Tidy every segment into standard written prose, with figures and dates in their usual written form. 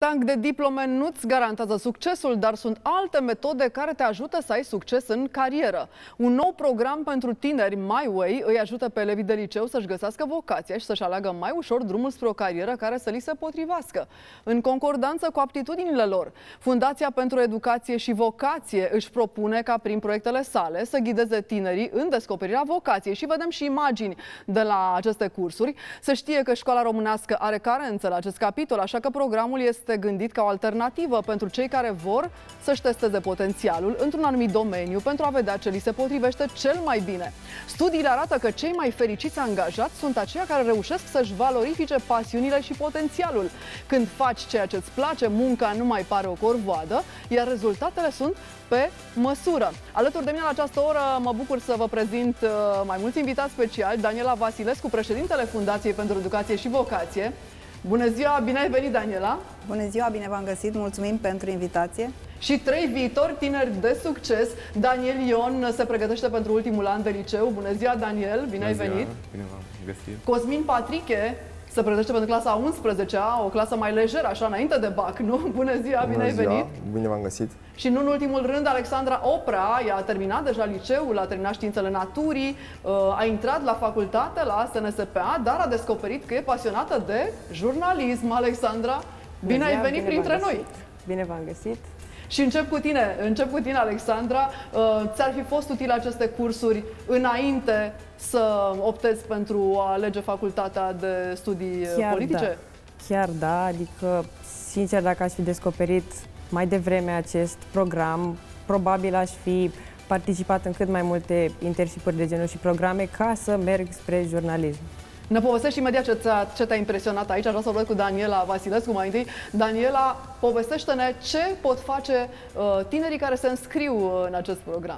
Tank de diplome nu-ți garantează succesul, dar sunt alte metode care te ajută să ai succes în carieră. Un nou program pentru tineri, My Way, îi ajută pe elevii de liceu să-și găsească vocația și să-și aleagă mai ușor drumul spre o carieră care să li se potrivească, în concordanță cu aptitudinile lor. Fundația pentru Educație și Vocație își propune ca prin proiectele sale să ghideze tinerii în descoperirea vocației. Și vedem și imagini de la aceste cursuri. Să știe că școala românească are carențe la acest capitol, așa că programul este gândit ca o alternativă pentru cei care vor să-și testeze potențialul într-un anumit domeniu pentru a vedea ce li se potrivește cel mai bine. Studiile arată că cei mai fericiți angajați sunt aceia care reușesc să-și valorifice pasiunile și potențialul. Când faci ceea ce îți place, munca nu mai pare o corvoadă, iar rezultatele sunt pe măsură. Alături de mine la această oră mă bucur să vă prezint mai mulți invitați speciali. Daniela Vasilescu, președintele Fundației pentru Educație și Vocație. Bună ziua, bine ai venit, Daniela! Bună ziua, bine v-am găsit, mulțumim pentru invitație! Și 3 viitori tineri de succes. Daniel Ion se pregătește pentru ultimul an de liceu. Bună ziua, Daniel, bine ai venit! Bine v-am găsit! Cosmin Patriche se pregătește pentru clasa 11-a, o clasă mai lejeră, așa, înainte de bac, nu? Bună ziua, bine ai venit! Bine v-am găsit! Și nu în ultimul rând, Alexandra Oprea, ea a terminat deja liceul, a terminat științele naturii, a intrat la facultate, la SNSPA, dar a descoperit că e pasionată de jurnalism. Alexandra, bine ai venit printre noi! Bine v-am găsit! Și încep cu tine, Alexandra. Ți-ar fi fost utile aceste cursuri înainte să optezi pentru a alege facultatea de studii politice? Da. Chiar da, adică, sincer, dacă aș fi descoperit mai devreme acest program, probabil aș fi participat în cât mai multe internship-uri de genul și programe ca să merg spre jurnalism. Ne povestești imediat ce te-a impresionat aici. Aș vrea să vorbesc cu Daniela Vasilescu mai întâi. Daniela, povestește-ne ce pot face tinerii care se înscriu în acest program.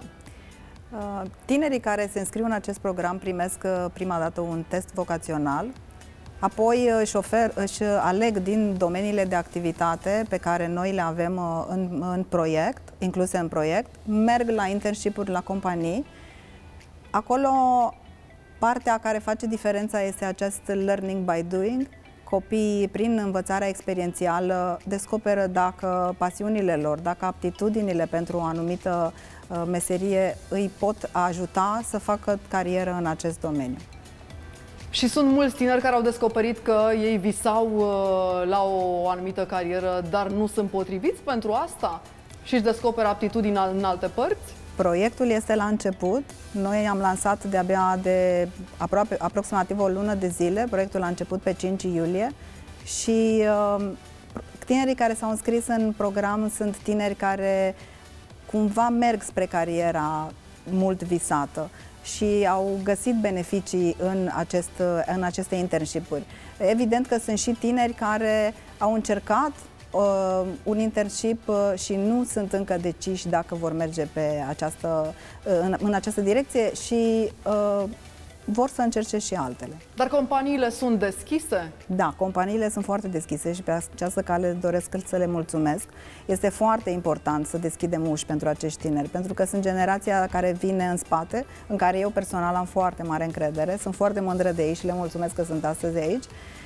Tinerii care se înscriu în acest program primesc prima dată un test vocațional, apoi își aleg din domeniile de activitate pe care noi le avem în proiect, incluse în proiect, merg la internship-uri la companii. Acolo partea care face diferența este acest learning by doing. Copiii, prin învățarea experiențială, descoperă dacă pasiunile lor, dacă aptitudinile pentru o anumită meserie îi pot ajuta să facă carieră în acest domeniu. Și sunt mulți tineri care au descoperit că ei visau la o anumită carieră, dar nu sunt potriviți pentru asta și își descoperă aptitudini în alte părți? Proiectul este la început. Noi am lansat de-abia de aproximativ o lună de zile. Proiectul a început pe 5 iulie și tinerii care s-au înscris în program sunt tineri care cumva merg spre cariera mult visată și au găsit beneficii în aceste internship-uri. Evident că sunt și tineri care au încercat un internship și nu sunt încă deciși dacă vor merge pe în această direcție și vor să încerce și altele. Dar companiile sunt deschise? Da, companiile sunt foarte deschise și pe această cale doresc să le mulțumesc. Este foarte important să deschidem uși pentru acești tineri, pentru că sunt generația care vine în spate, în care eu personal am foarte mare încredere, sunt foarte mândră de ei și le mulțumesc că sunt astăzi aici.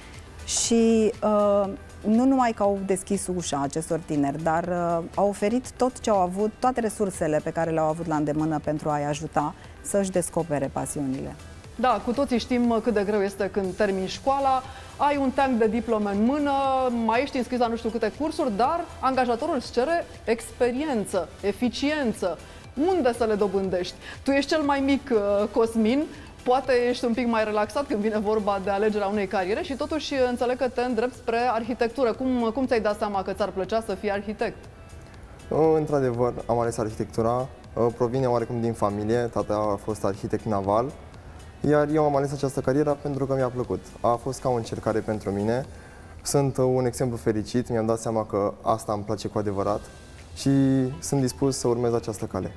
Și nu numai că au deschis ușa acestor tineri, dar au oferit tot ce au avut, toate resursele pe care le-au avut la îndemână pentru a-i ajuta să-și descopere pasiunile. Da, cu toții știm cât de greu este când termini școala, ai un tank de diplome în mână, mai ești înscris la nu știu câte cursuri, dar angajatorul îți cere experiență, eficiență. Unde să le dobândești? Tu ești cel mai mic, Cosmin, poate ești un pic mai relaxat când vine vorba de alegerea unei cariere și totuși înțeleg că te îndrepți spre arhitectură. Cum ți-ai dat seama că ți-ar plăcea să fii arhitect? Într-adevăr, am ales arhitectura. Provine oarecum din familie, tata a fost arhitect naval, iar eu am ales această carieră pentru că mi-a plăcut. A fost ca o încercare pentru mine. Sunt un exemplu fericit, mi-am dat seama că asta îmi place cu adevărat și sunt dispus să urmez această cale.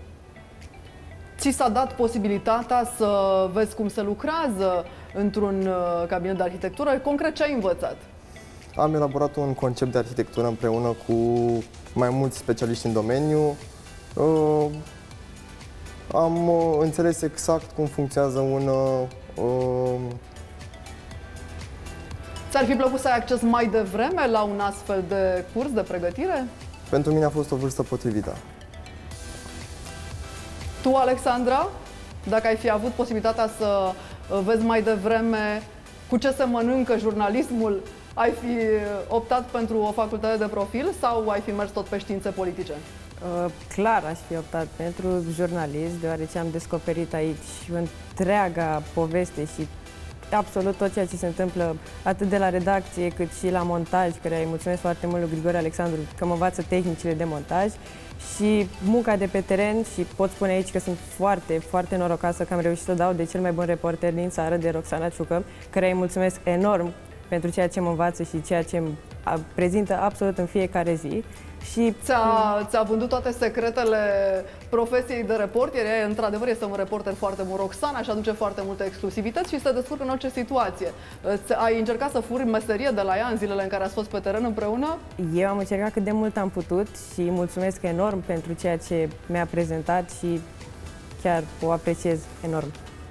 Ți s-a dat posibilitatea să vezi cum se lucrează într-un cabinet de arhitectură? Concret, ce ai învățat? Am elaborat un concept de arhitectură împreună cu mai mulți specialiști în domeniu. Am înțeles exact cum funcționează Ți-ar fi plăcut să ai acces mai devreme la un astfel de curs de pregătire? Pentru mine a fost o vârstă potrivită. Tu, Alexandra, dacă ai fi avut posibilitatea să vezi mai devreme cu ce se mănâncă jurnalismul, ai fi optat pentru o facultate de profil sau ai fi mers tot pe științe politice? Clar aș fi optat pentru jurnalist, deoarece am descoperit aici întreaga poveste și absolut tot ceea ce se întâmplă atât de la redacție cât și la montaj, care îi mulțumesc foarte mult lui Grigore Alexandru că mă învață tehnicile de montaj și munca de pe teren și pot spune aici că sunt foarte, foarte norocoasă că am reușit să dau de cel mai bun reporter din țară, de Roxana Ciucă, care îi mulțumesc enorm pentru ceea ce mă învață și ceea ce îmi prezintă absolut în fiecare zi. Și ți-a vândut toate secretele profesiei de reporter. Într-adevăr, este un reporter foarte bun. Roxana și aduce foarte multe exclusivități și se descurcă în orice situație. Ai încercat să furi meserie de la ea în zilele în care ați fost pe teren împreună? Eu am încercat cât de mult am putut și mulțumesc enorm pentru ceea ce mi-a prezentat și chiar o apreciez enorm.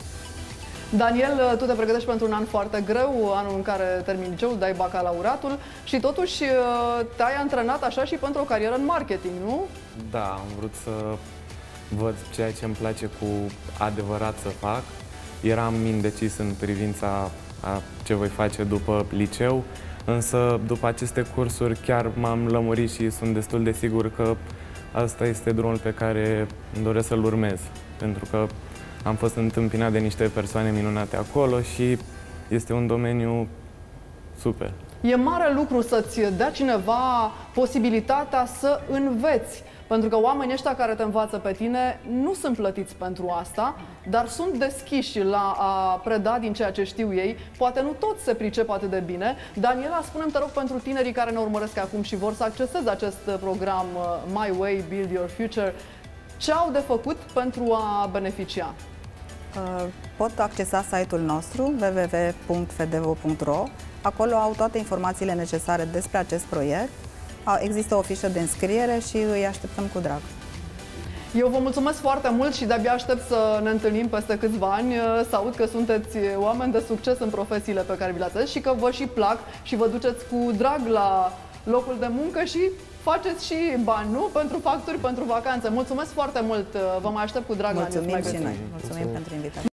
Daniel, tu te pregătești pentru un an foarte greu, anul în care termini liceul, dai bacalaureatul și totuși te-ai antrenat așa și pentru o carieră în marketing, nu? Da, am vrut să văd ceea ce îmi place cu adevărat să fac. Eram indecis în privința a ce voi face după liceu, însă după aceste cursuri chiar m-am lămurit și sunt destul de sigur că asta este drumul pe care îmi doresc să-l urmez, pentru că am fost întâmpinat de niște persoane minunate acolo și este un domeniu super. E mare lucru să-ți dea cineva posibilitatea să înveți, pentru că oamenii ăștia care te învață pe tine nu sunt plătiți pentru asta, dar sunt deschiși la a preda din ceea ce știu ei. Poate nu toți se pricep atât de bine. Daniela, spune-mi, te rog, pentru tinerii care ne urmăresc acum și vor să acceseze acest program My Way, Build Your Future, ce au de făcut pentru a beneficia? Pot accesa site-ul nostru www.fedevo.ro. Acolo au toate informațiile necesare despre acest proiect. Există o fișă de înscriere și îi așteptăm cu drag. Eu vă mulțumesc foarte mult și de-abia aștept să ne întâlnim peste câțiva ani, să aud că sunteți oameni de succes în profesiile pe care vi le-ați ales și că vă și plac și vă duceți cu drag la locul de muncă și faceți și bani, nu? Pentru facturi, pentru vacanțe. Mulțumesc foarte mult! Vă mai aștept cu drag la News Magazine. Mulțumim și noi. Mulțumim pentru invitație.